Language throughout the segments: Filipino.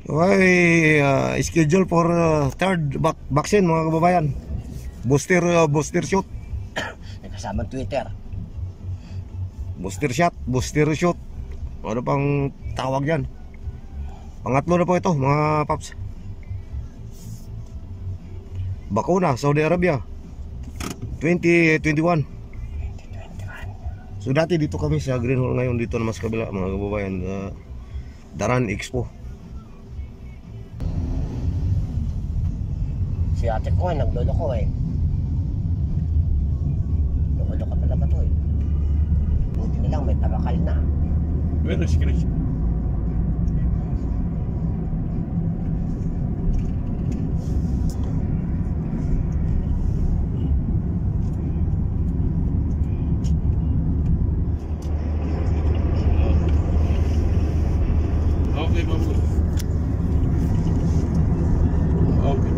Okay, schedule for third vaccine mga kababayan. Booster shot. May kasamang Twitter. Booster shot. Ano pang tawag yan? Pangatlo na po ito mga paps. Bakuna, Saudi Arabia 2021. So dati dito kami sa Green Hall, ngayon dito na mas kabila mga kababayan, Daran Expo. Si ate ko ay naglolo ko eh. Lolo ka talaga to eh. Buti na lang may tabakal na. Where is Chris? Okay, babu. Okay.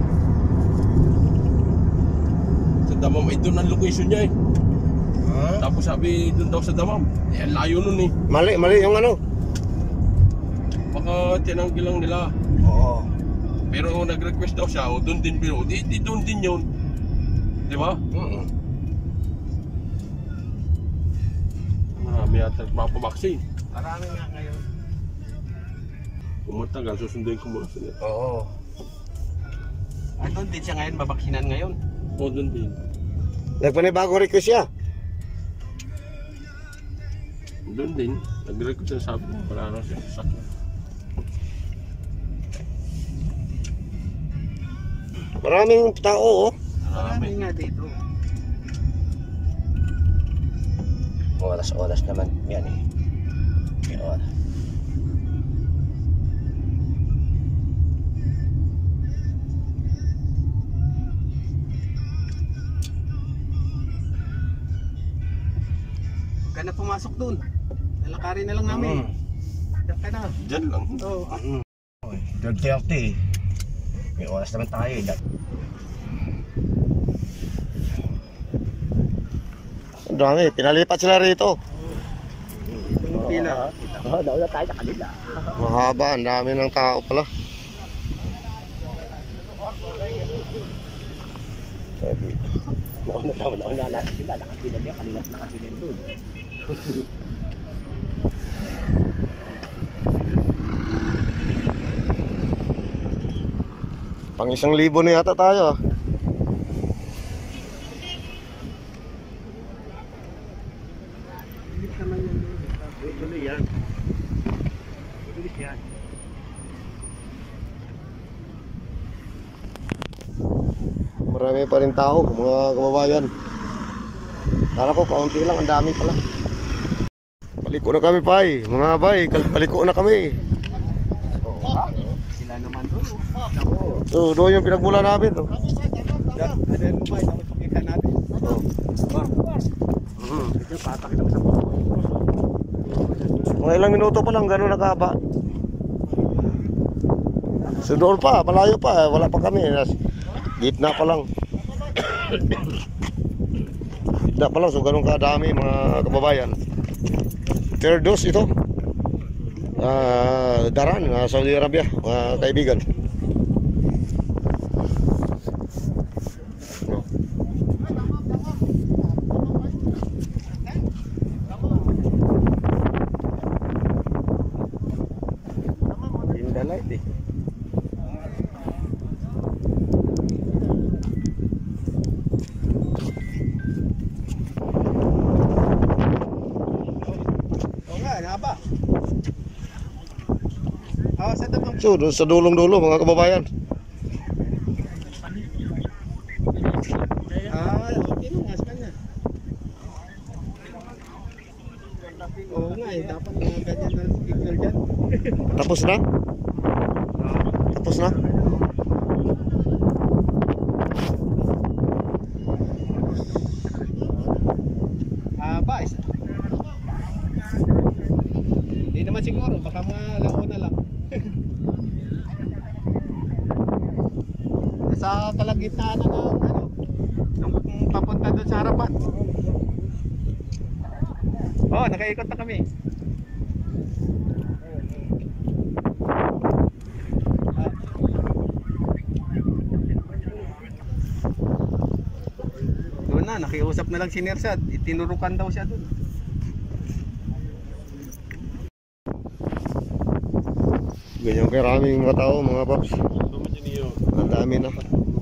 Sa Damam, ito ang location niya eh. Tapos sabi doon daw sa Damam. Eh, layo nun eh. Mali yung ano. Baka tinanggi lang nila. Oo. Pero nag-request daw siya, o doon din pero di doon din yun. Di ba? Marami yata mapabaksin. Marami nga ngayon. Kung matagal, susunduin ko muna sila. Oo. Ay, doon din siya ngayon, babaksinan ngayon. O doon din. Nagpanibago request siya. Doon din. Nag-request siya, sabi ko, wala na siya sasakyan. Maraming tao oh. Marami nga dito. Oras naman yan eh. May oras. Huwag ka na pumasok doon. Lalakarin na lang namin. Diyan ka na. Diyan lang. Oo. 12:30. May oras naman tayo eh. Ang dami, pinalipat sila rito. Itong pila. Nauna tayo sa kanila. Mahaba, ang dami ng tao pala. Nauna natin sila. Nakasila niya. Kanina nakasila doon. Pang 1,000 na yata tayo. Bilis naman yan. Tuloy yan. Bilis yan. Marami pa rin tao, mga kababayan. Kala ko kaunti lang, ang dami pala. Paliko na kami pay, mga bay, paliko na kami. Sila naman doon. So, doon yung pinagmula namin. Oh. Ano mo ba? Dapat pakita natin. Ito, patakita mo sa mga. Mga ilang minuto pa lang, gano'n nakahaba. So doon pa, malayo pa, wala pa kami. Gitna pa lang. Gitna pa lang, so gano'n kadami mga kababayan. Third dose ito. Daran, Saudi Arabia, mga kaibigan. Light eh. Oo nga, haba. Sa tatong. So, doon sa dulong-dulo mga kababayan. Okay nung mas kanya. Oo nga eh, dapat mga ganyan na signal dyan. Tapos na? Tapos na? Ba, isa. Hindi naman siguro, baka mga launa lang. Nasa kalagitnaan na ng ano, nung papunta doon sa harapan. Oh, nakaikot na kami. na, nakiusap na lang si Nersad. Itinurukan daw siya dun. Ganyan karaming mga tao, mga paps. Ang dami na.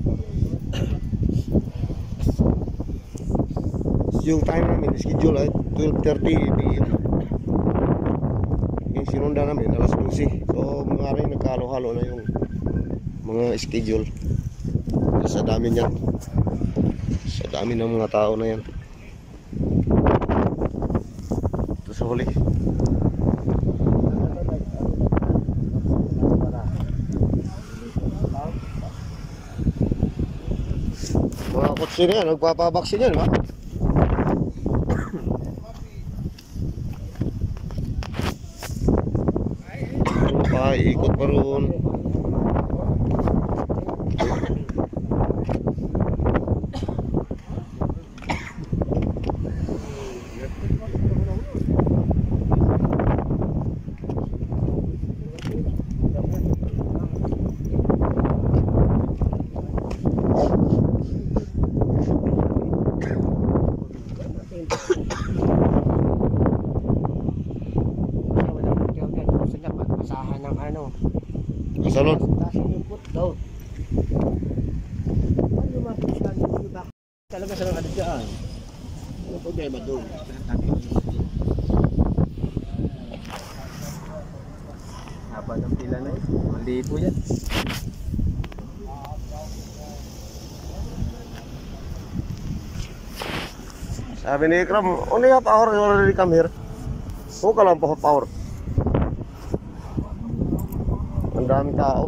Yung time namin, schedule ay 12:30 p.m. Yung sinunda namin, alas 12. So, mga rin nagkahalo-halo na yung mga schedule. Sa dami niyan. Sa dami ng mga tao na yan. Ito sa huli. Mga kutsi na yan, nagpapabaksin yan, ba? Ikot pa roon. Masahan ng ano. Salon. Talaga sa mga dyan. Ano problema doon? Haba ng pila na yun. Malibo yan. Sabi ni Ikram, only half hour you already come here. Huwag ka lang pa half hour. Ang daming tao.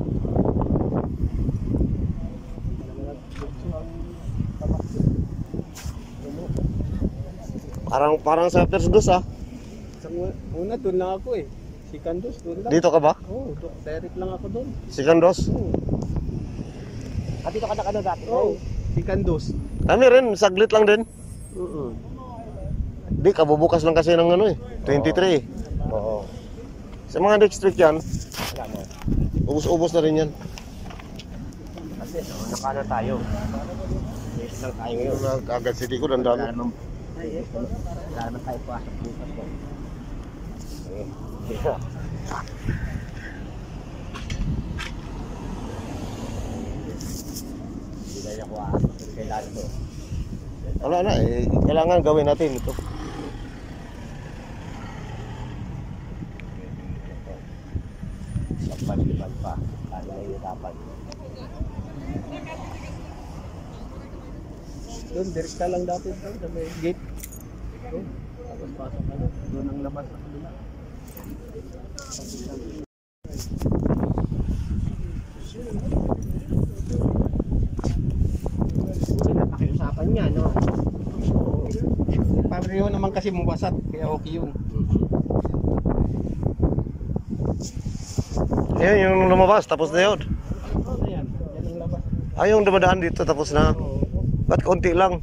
Parang sa Persdos ah. Sa una doon lang ako eh. Si Candos doon lang. Dito ka ba? Oo, direct lang ako doon. Si Candos? Dito ka na ano dati? Oo, si Candos. Kami rin, saglit lang din. Oo. Di, kabubukas lang kasi ng ano eh. 23. Oo. Sa mga next week yan, Wala mo. ubos-ubos na rin yan. Kasi nakana tayo. Yes lang tayo ngayon. Agad city ko, ang dami. Wala naman tayo pasok bukas ko. Hindi na ako kailangan to. Wala na eh, kailangan gawin natin ito. Pag-palipan pa. Kaya na yung dapat. Doon, direct ka lang dati doon sa may gate. Doon. Tapos pasok ka doon. Doon ang labas sa kanila. Napakiusapan niya, no? Pareho naman kasi mawasat, kaya okay yun. Yan yung lumabas, tapos na yun. Ano yan? Yan ang labas. Ay, yung dumadaan dito, tapos na. Ba't konti lang?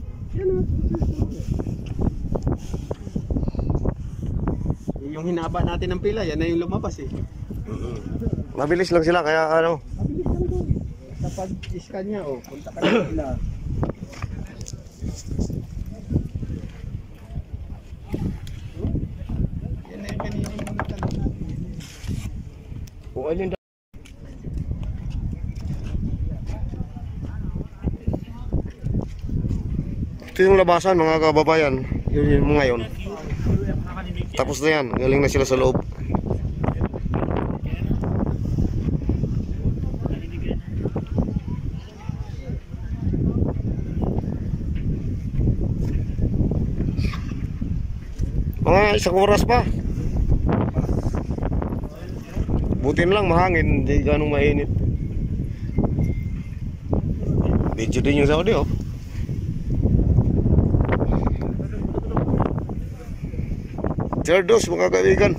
Yung hinaba natin ng pila, yan na yung lumabas eh. Mabilis lang sila, kaya ano. Mabilis lang doon. Basta pag-scan niya, oh, punta ka na pila. Yan na yung kanina yung mga tanong natin. Kung ano yung Ito yung labasan, mga kababayan. Yun yung mga yun. Tapos na yan, galing na sila sa loob. Mga isang oras pa. Butin lang mahangin, hindi ganong mainit. Medyo din yung Saudi oh. Cerdos mga kaibigan.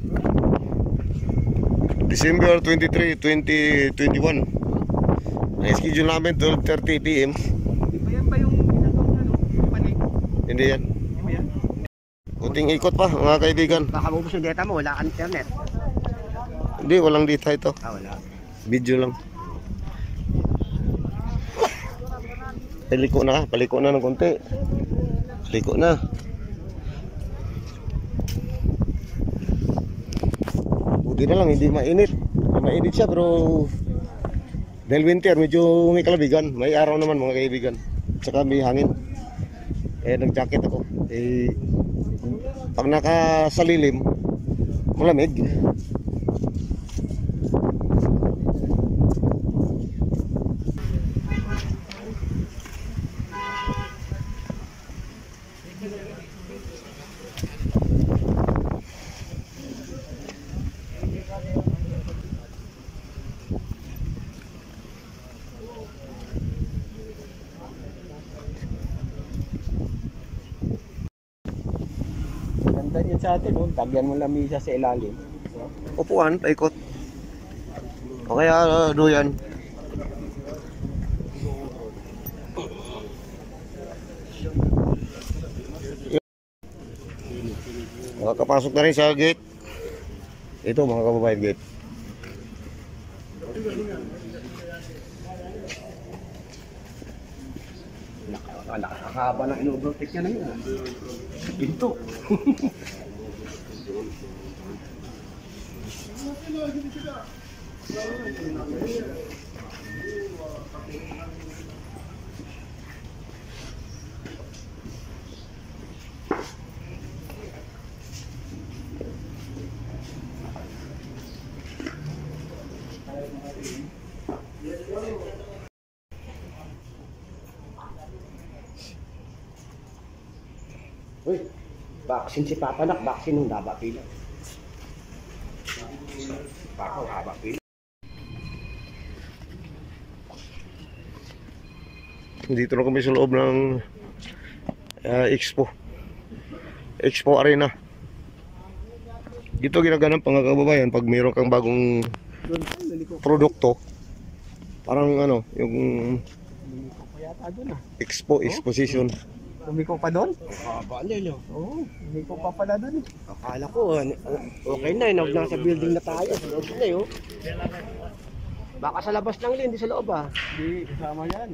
December 23, 2021. Ang schedule namin 12:30 PM. Ayan ba yung ginagawa ano? Panig? Hindi yan. Di ba yan? Kunting ikot pa mga kaibigan. baka maubos yung data mo, wala kang internet. Hindi, walang data ito. Wala. Video lang. Paliko na ng konti. Liko na. Buti na lang hindi mainit. Mainit siya pero dahil winter medyo may kalabigan. May araw naman mga kaibigan. Tsaka may hangin. Eh nag-jacket ako. Eh pag nakasalilim malamig. Ganda niyan sa atin, oh. Tagyan mo lamisa sa ilalim. Upuan, paikot. O kaya doyan. Makakapasok na rin sa gate. Ito mga kababayan, gate. Nakakahaba ng in-overtake niya na yun. Ito. Uy, vaksin si Papa nak, vaksin ng haba pila. Papa, haba pila. Dito na kami sa loob ng Expo Arena. Dito ginaganap mga kababayan pag mayroon kang bagong produkto. Parang ano, yung exposition. Lumiko pa doon? Haba na yun. Oo, lumiko pa pala doon. Akala ko, okay na yun. Nasa building na tayo. Sa loob na yun. Baka sa labas lang yun, hindi sa loob ah. Hindi, kasama yan.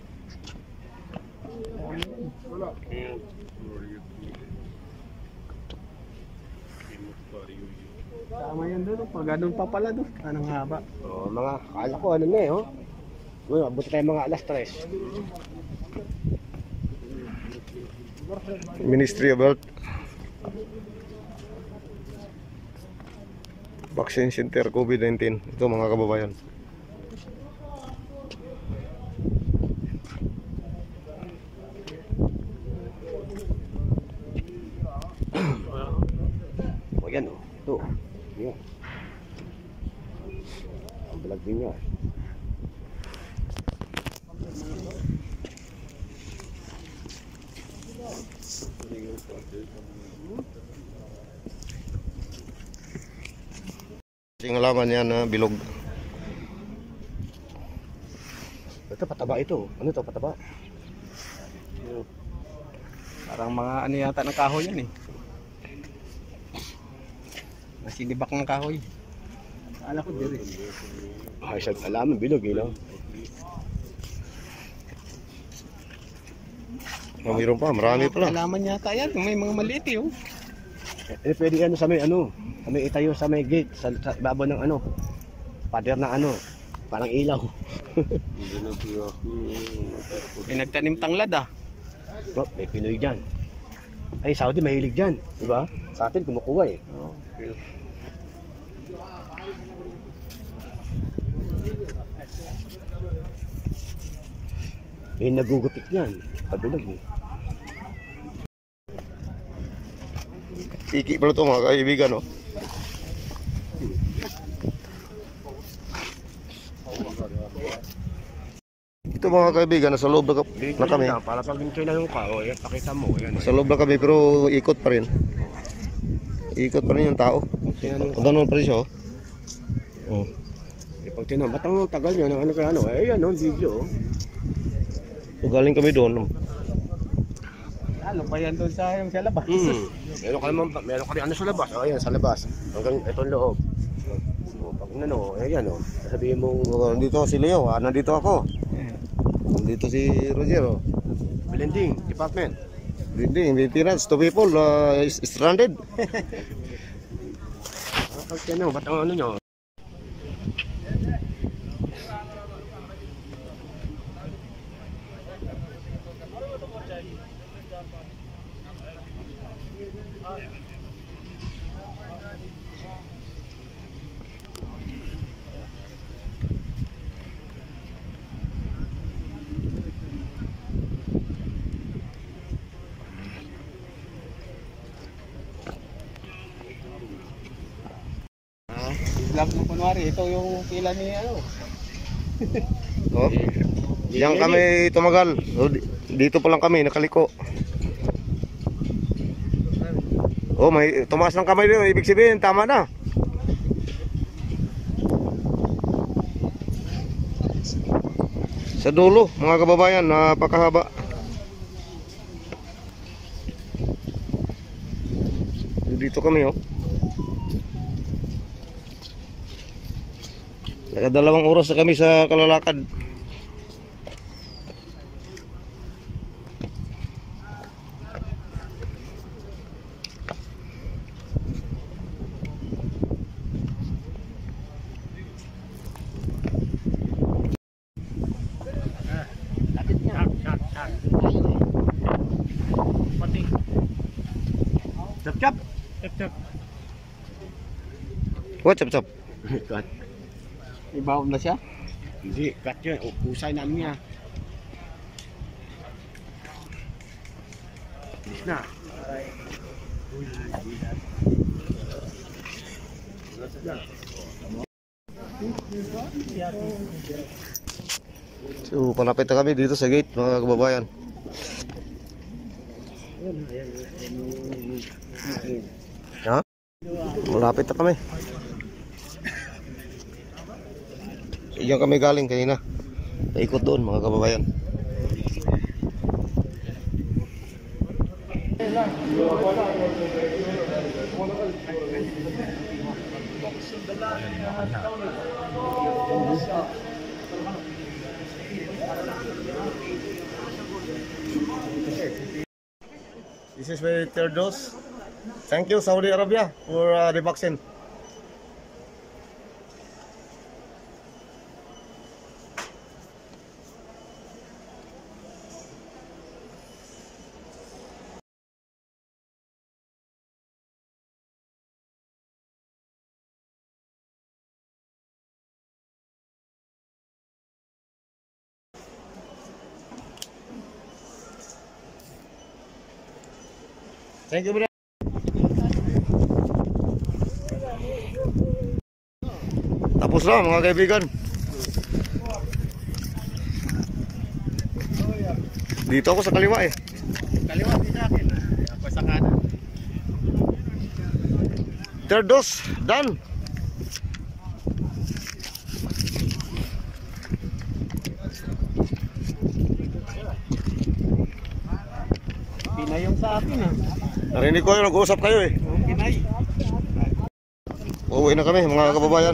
Kasama yan doon, pag ganun pa pala doon. Anong haba? Mga, akala ko ano na eh, oh. Uy, abuti tayo mga alas 3. Ministry of Health. Vaccine Center COVID-19. Ito mga kababayan. O yan, oh. Ito. Yan. Ang balag din niya. Kasing alaman yan na bilog. Ito, pataba ito. Ano ito, pataba? Parang mga ano yata ng kahoy yan eh. Masinibak ng kahoy. Akala ko diri. Ay, sa alaman, bilog eh, no? Oh, mayroon pa, marami pala. Alaman yata yan, may mga maliit eh. Oh. Eh, pwede ano sa may ano? Sa may itayo sa may gate. Sa ibabaw ng ano? Pader na ano? Parang ilaw. May nagtanim tanglad ah. Oh, may Pinoy dyan. Ay, Saudi mahilig dyan. Diba? Sa atin, kumukuha eh. Oh. May nagugupit yan. Pabilag eh. Iki pala ito mga kaibigan, no? Ito mga kaibigan, nasa loob na kami. Para pag na yung kao, eh, pakita mo. Yan, Sa loob na kami pero ikot pa rin. Ikot pa rin yung tao. Ang ganun pa rin siya, oh. Oh. Eh, pag tinang, ba't ang tagal nyo ng ano kaya ano? Eh, yan, no, video. So, galing kami doon. Lalo pa yan doon sa labas. Meron ka rin ano sa labas. O, yan, sa labas. Hanggang itong loob. O, pag ano, eh, yan, o. Sabihin mo, Nandito si Leo, nandito ako. Nandito si Roger, oh. blending, department. Hindi, maintenance. Two people stranded. Okay, no, ba't ang ano nyo? Vlog mo kunwari, ito yung pila ni ano. Oh. Diyan kami tumagal. Oh, dito pa lang kami, nakaliko. Oh, may tumaas ng kamay dito. Ibig sabihin, tama na. Sa dulo, mga kababayan, napakahaba. Dito kami, oh. Nakadalawang oras na kami sa kalalakad. Cap-cap! What's up? Cut. Ibaw na siya. Hindi, cut yun. Usay namin niya. Bilis na. So, palapit na kami dito sa gate, mga kababayan. Ha? Malapit na kami. Diyan kami galing kanina. Paikot doon, mga kababayan. This is my third dose. Thank you, Saudi Arabia, for the vaccine. Thank you, brother. Tapos na, mga kaibigan. Dito ako sa kaliwa eh. Kaliwa din natin. Ako sa kanan. Third dose, done. Pinay yung sa akin ah. Narinig ko yung nag-uusap kayo eh. Pinay. Uuwi na kami, mga kababayan.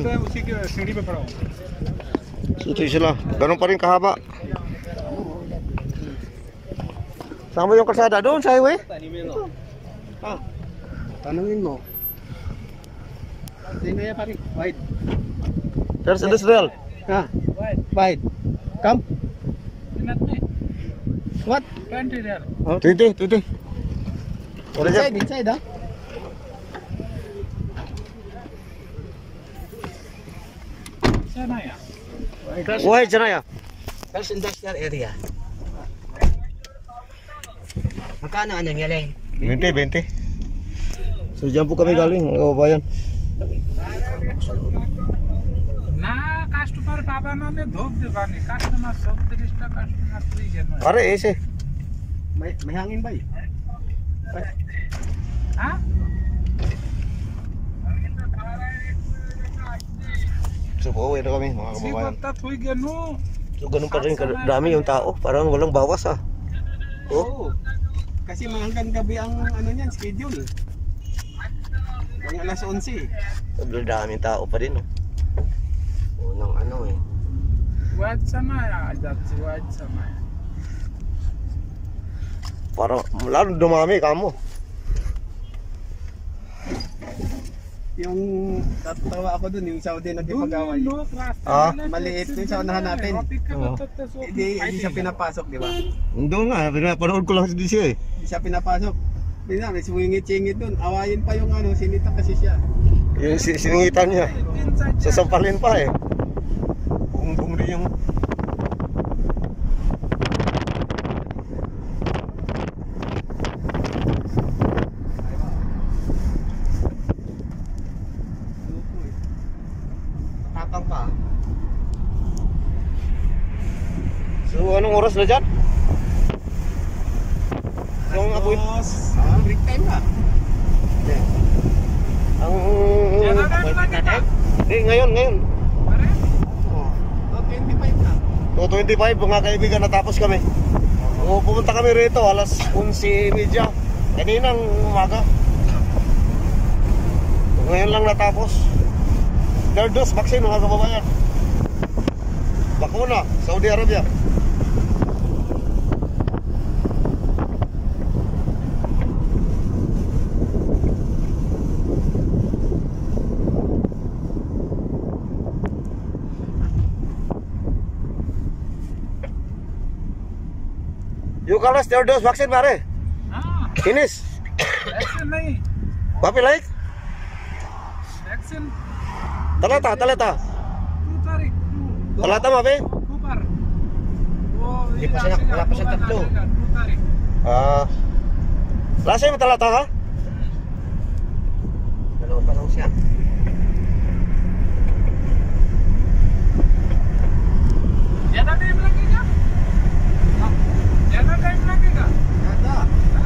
Suti sila. Ganun pa rin kahaba. Saan mo yung kalsada? Doon sa highway? Ah, tanungin mo. Sino yan pare? Wide. There's industrial. Ah, wide. Come. What? 20. What is Inside, it? inside ah. Why, Janaya? First industrial area. Magkano ano niya lang? 20. So dyan po kami galing, mga kababayan. না customer পাবা মানে ধোপ দেবানি customer 37টা customer free কেন Pare, ese. May hangin ba eh? হ্যাঁ So uuwi na kami, mga kababayan. সিবতা থুই গেনু So ganun pa rin kadami yung tao. Parang walang bawas ah. Oo. Kasi hanggang gabi ang ano niyan, schedule. Hanggang alas 11. Sobrang daming tao pa rin. Oh. Unang ano eh. ওয়াজ সামায়া যাচ্ছে ওয়াজ সামায়া Para lalo dumami kamo. Yung tatawa ako dun, yung Saudi nagkipag-away. Ah? Maliit yung sa unahan natin. Hindi siya pinapasok, di ba? Doon nga, pinapanood ko lang si DC eh. Hindi siya pinapasok. Hindi may sumingit-singit dun. Awayin pa yung ano, sinita kasi siya. Yung siningitan niya. Sasampalin pa eh. Buong din yung... Tapang pa. So anong oras na dyan? Yung apoy... Break time na. Ang... Jangan natin. ngayon. Oh, 25 na. 2:25 mga kaibigan, natapos kami. O, pumunta kami rito alas 11:30 kaninang umaga. Ngayon lang natapos. Third dose vaccine mga kababayan. Bakuna, Saudi Arabia. You kalas third dose vaccine pare? हाँ Finish. Vaccine नहीं Papi like? Vaccine Talata. 2 तारीख Talata mapi? 2 पर वो Hindi pa siya- wala pa siyang tatlo. 2 तारीख Lasa yung talata ha? Dalawa pa lang siya. ज्यादा time लगेगा ज्यादा time लगेगा Ganda.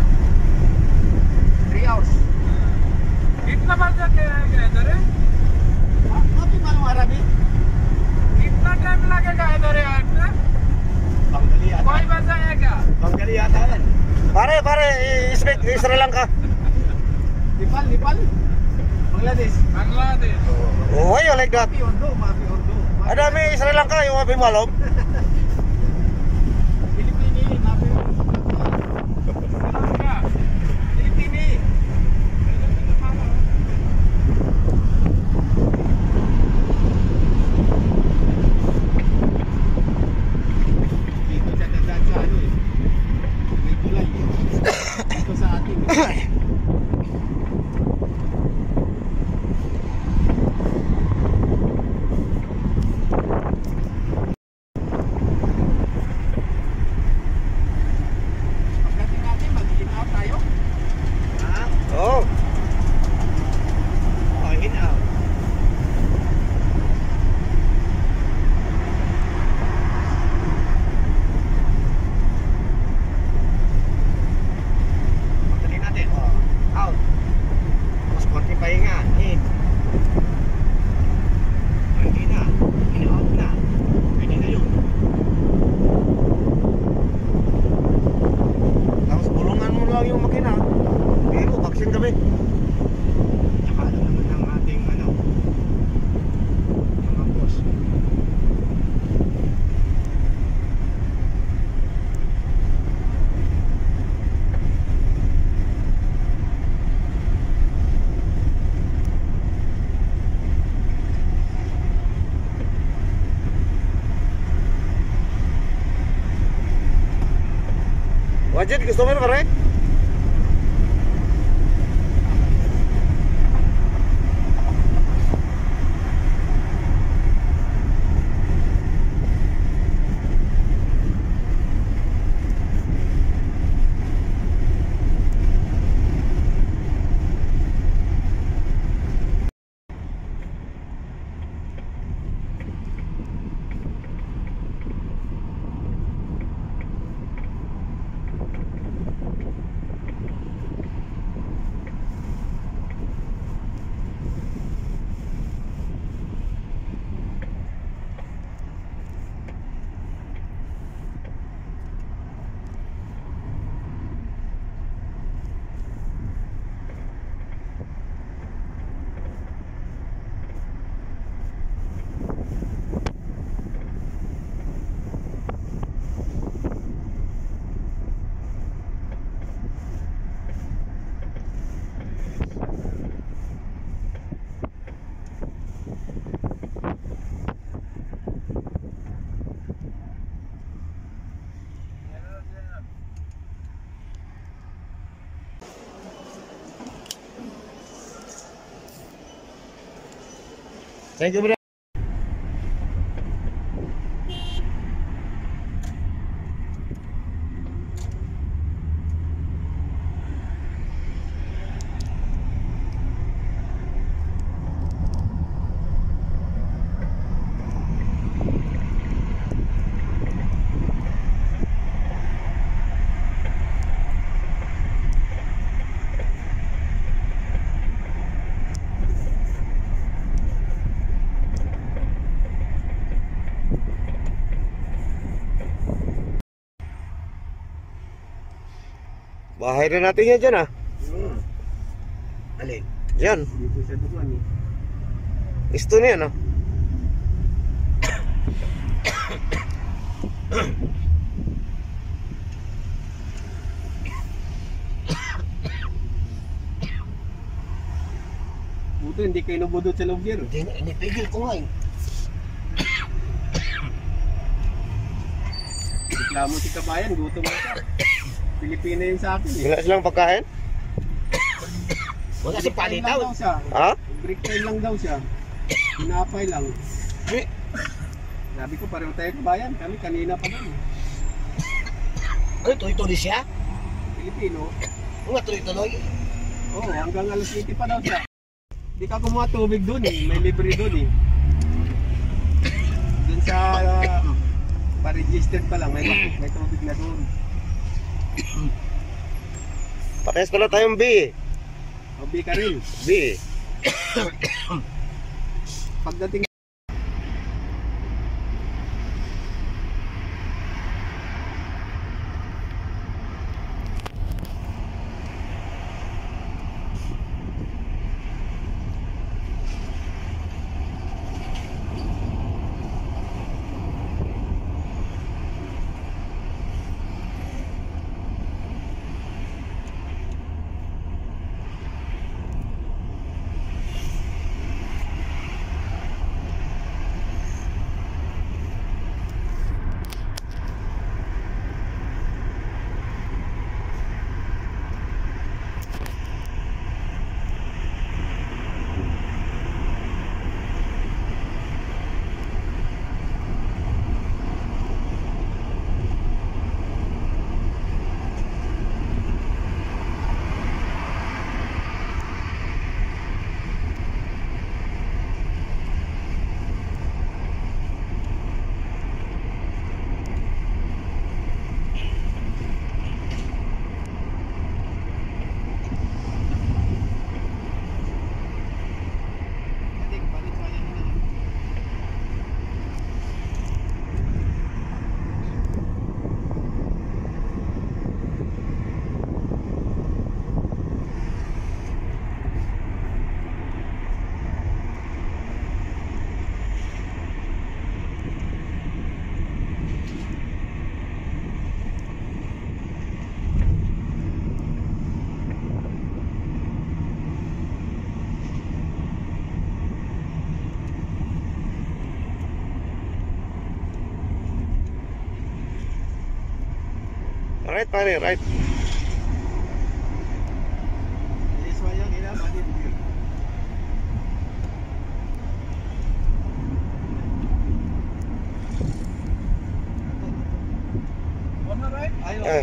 3 hours. कितना बजे के आएगा इधर Mati malam Arabi. कितना टाइम लगेगा इधर आने Panggali yata. कोई बजे आएगा Panggali yata yan. Pare, Sri Lanka. Nepal. Bangladesh. Bangladesh Oh, why you like that? Mafi Urdu. Ada mi Sri Lanka yung mapi malom. Pilipini. Mafi. Sri Lanka Pilipini. Dito siya nagdaan sa ano eh. May tulay eh. Dito sa atin eh. Pagdating natin, mag-in out tayo. Ha? Oh, Oh, in out. Pagdating natin, oh, out. Tapos konti pahinga, in. Hindi na, in out na. Pwede na yun. tapos bulungan mo lang yung makina. Pero vaccine kami. Tsaka alam naman ng ating ano, mga boss. Wajid, gusto mo pare? Thank you, bro. Bahay na natin yan dyan ah. Alin? Yan. Dito sa duman eh. Isto na yan ah. Buto hindi kayo nabudot sa loob yan. Hindi pigil ko nga eh. Reklamo si kabayan, gutom na siya. Pilipina yun sa akin eh. Wala silang pagkain? Wala si palitaw. Ha? Break time lang daw siya. Pinapay lang. Sabi ko pareho tayo kabayan. Kami kanina pa lang. Ano, tuloy-tuloy siya? Pilipino. Nga tuloy-tuloy. Oo, hanggang alas 20 pa daw siya. Di ka kumuha tubig dun eh. May libre dun eh. Dun sa pa-registered pa lang. May tubig na dun. Parehas pala tayong B. O B ka rin. B. Pagdating Right pare, right. Eh.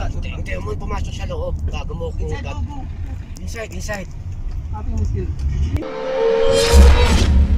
Hintayin mo pumasok sa loob. Bago mo ko. Inside. Ating skill.